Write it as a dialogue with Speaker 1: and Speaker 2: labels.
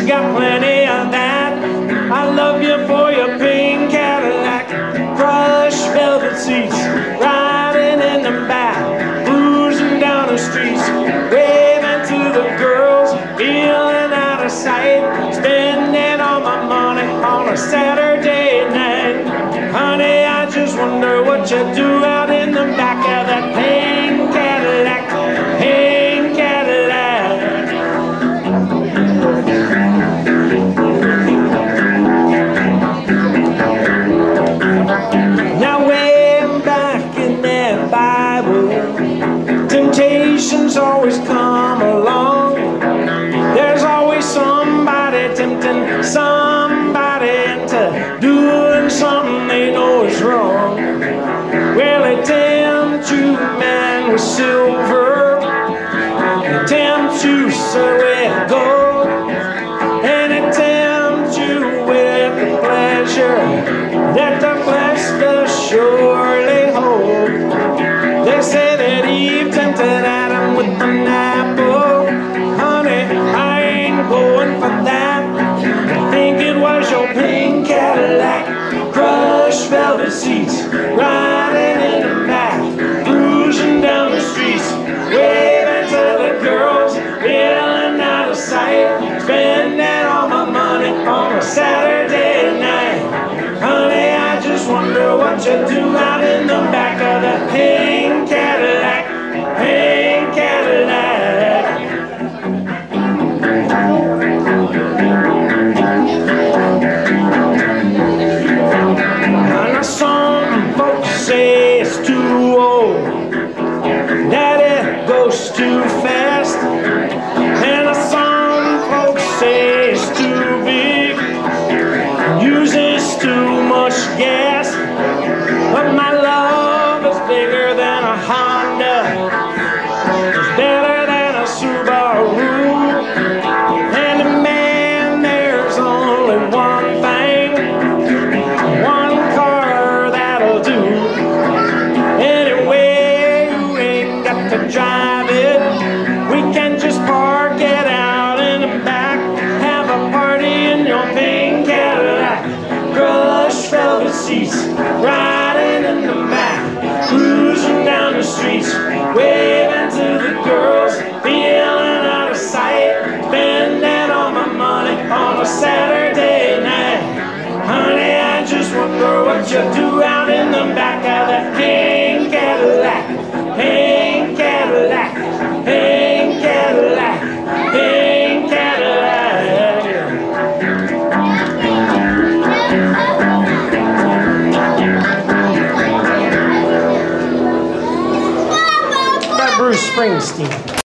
Speaker 1: She got plenty of that. I love you for your pink Cadillac, crushed velvet seats, riding in the back, cruising down the streets, waving to the girls, feeling out of sight, spending all my money on a Saturday night. Honey, I just wonder what you do out in the back of that pink Cadillac, pink Cadillac. Now way back in that Bible, temptations always come along. There's always somebody tempting somebody into doing something they know is wrong. Well, they tempt you, man, with silver, they tempt you, sir, with gold, and they tempt you with the pleasure that the flesh does surely hold. They say that Eve tempted Adam with an apple. Honey, I ain't going for that. I think it was your pink Cadillac, crushed velvet seats, riding in the back, cruising down the streets, waving to the girls, feeling out of sight, spending all my money on a Saturday night. Honey, I just wonder what you do out in the back of that pink Cadillac, pink Cadillac. Now some folks say it's too old, that it goes too fast, and some folks say it's too big, uses too much gas. But my love is bigger than a Honda, it's better than a Subaru. And man, there's only one thing, one car that'll do. Anyway, you ain't got to drive it, we can just park it out in the back, have a party in your pink Cadillac, crushed velvet seats, riding in the back, cruising down the streets, waving to the girls, feeling out of sight, spending all my money on a Saturday night. Honey, I just wonder what you do out in the back of that pink Cadillac, pink Cadillac, pink Cadillac, pink Cadillac. Bruce Springsteen.